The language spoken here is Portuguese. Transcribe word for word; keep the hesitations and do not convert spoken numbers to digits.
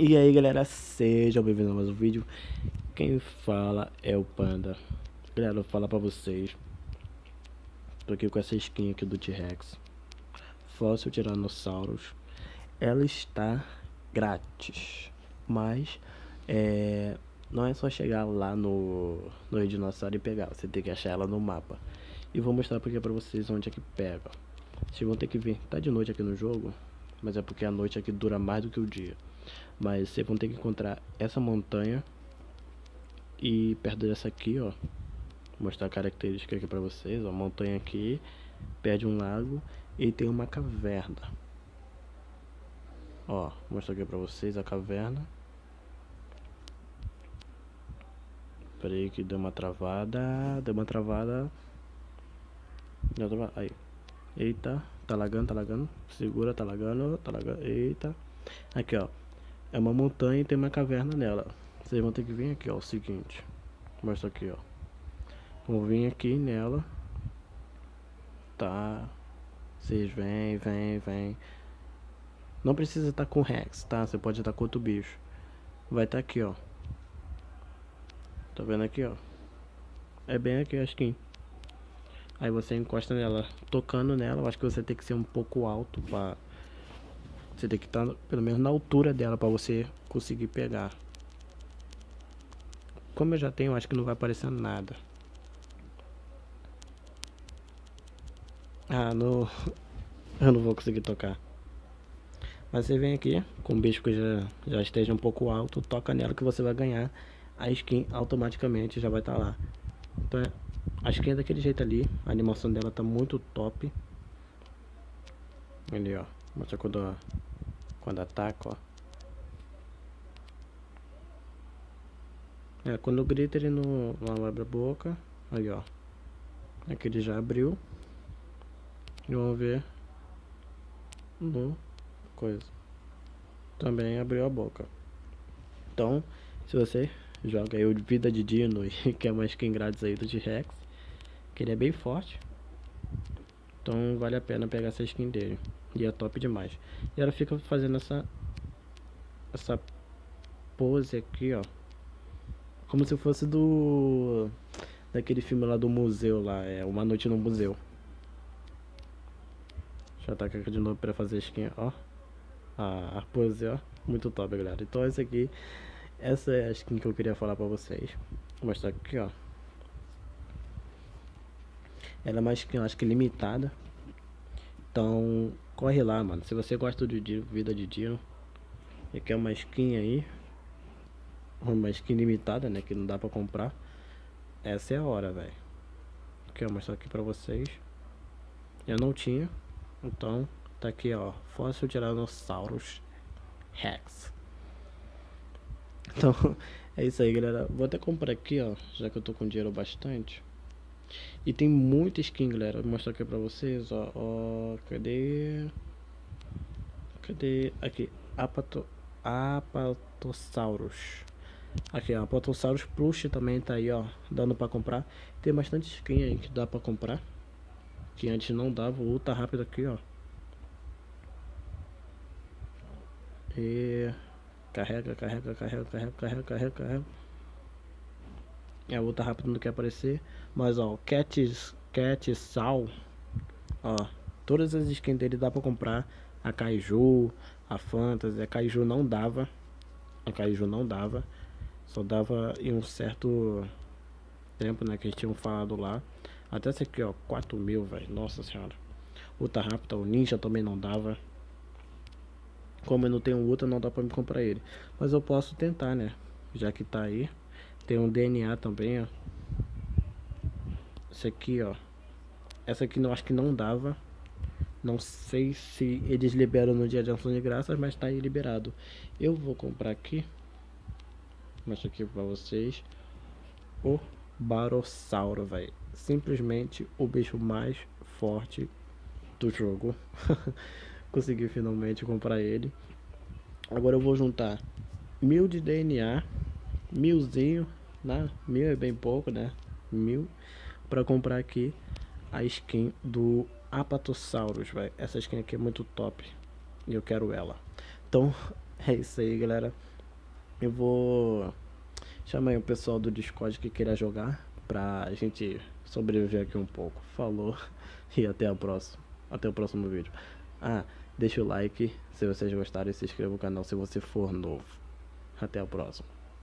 E aí galera, sejam bem-vindos a mais um vídeo. Quem fala é o Panda. Galera, eu vou falar pra vocês. Tô aqui com essa skin aqui do T-Rex Fóssil Tiranossauros. Ela está grátis, mas é, não é só chegar lá no, no dinossauro e pegar. Você tem que achar ela no mapa. E vou mostrar porque pra vocês onde é que pega. Vocês vão ter que vir. Tá de noite aqui no jogo, mas é porque a noite aqui dura mais do que o dia. Mas vocês vão ter que encontrar essa montanha e perto dessa aqui, ó, vou mostrar a característica aqui pra vocês, ó, montanha aqui, perto de um lago e tem uma caverna. Ó, vou mostrar aqui pra vocês a caverna. Pera aí que deu uma travada, deu uma travada. Deu uma travada. Aí. Eita, tá lagando, tá lagando. Segura, tá lagando, tá lagando. Eita. Aqui, ó. É uma montanha e tem uma caverna nela. Vocês vão ter que vir aqui, ó, o seguinte. Mostra aqui, ó. Vão vir aqui nela. Tá. Vocês vêm, vêm, vêm. Não precisa estar com Rex, tá? Você pode estar com outro bicho. Vai estar aqui, ó. Tá vendo aqui, ó? É bem aqui a skin. Aí você encosta nela. Tocando nela, eu acho que você tem que ser um pouco alto pra... Você tem que estar pelo menos na altura dela pra você conseguir pegar. Como eu já tenho, acho que não vai aparecer nada. Ah, não... Eu não vou conseguir tocar. Mas você vem aqui com um bicho que já, já esteja um pouco alto, toca nela que você vai ganhar a skin automaticamente, já vai estar tá lá. Então a skin é daquele jeito ali, a animação dela tá muito top. Ali, ó, mostra quando, quando ataca, ó. É, quando grita ele não, não abre a boca. Aí, ó, aqui ele já abriu. E vamos ver no coisa. Também abriu a boca. Então, se você joga aí o Vida de Dino e quer uma skin grátis aí do T-Rex, que ele é bem forte, então vale a pena pegar essa skin dele. E é top demais. E ela fica fazendo essa essa pose aqui, ó, como se fosse do daquele filme lá do museu lá, é Uma Noite no Museu. Deixa eu atacar aqui de novo pra fazer a skin, ó. A, a pose, ó, muito top, galera. Então essa aqui, essa é a skin que eu queria falar pra vocês. Vou mostrar aqui, ó. Ela é uma skin, eu acho que limitada. Então, corre lá, mano. Se você gosta de Vida de Dino e quer uma skin aí, uma skin limitada, né, que não dá pra comprar, essa é a hora, velho. Aqui, eu mostrar aqui pra vocês. Eu não tinha, então tá aqui, ó, Fóssil Tiranossauros Rex. Então, é isso aí, galera. Vou até comprar aqui, ó, já que eu tô com dinheiro bastante. E tem muita skin, galera. Vou mostrar aqui pra vocês, ó. ó cadê? Cadê? Aqui. Apato... Apatosaurus. Aqui, ó. Apatosaurus Plush também tá aí, ó. Dando pra comprar. Tem bastante skin aí que dá pra comprar. Que antes não dava. Luta rápido aqui, ó. E... Carrega, carrega, carrega, carrega, carrega, carrega, carrega. É, a luta rápido não quer aparecer. Mas, ó. Cat... Cat Sal. Ó. Todas as skins dele dá pra comprar. A Kaiju, a Fantasy. A Kaiju não dava. A Kaiju não dava. Só dava em um certo tempo, né? Que eles tinham falado lá. Até esse aqui, ó. quatro mil, velho. Nossa senhora. Ultra rápida. O Ninja também não dava. Como eu não tenho Ultra, não dá pra me comprar ele. Mas eu posso tentar, né? Já que tá aí. Tem um D N A também, ó. Esse aqui, ó. Essa aqui não, acho que não dava. Não sei se eles liberam no dia de ação de graças, mas tá aí liberado. Eu vou comprar aqui. Mostro aqui pra vocês. O Barossauro, velho. Simplesmente o bicho mais forte do jogo. Consegui finalmente comprar ele. Agora eu vou juntar mil de D N A. Milzinho, né? Mil é bem pouco, né? Mil. Pra comprar aqui a skin do Apatosaurus, velho. Essa skin aqui é muito top. E eu quero ela. Então, é isso aí, galera. Eu vou chamar aí o pessoal do Discord que queira jogar pra gente sobreviver aqui um pouco. Falou e até a próxima. Até o próximo vídeo. Ah, deixa o like se vocês gostaram e se inscreva no canal se você for novo. Até a próxima.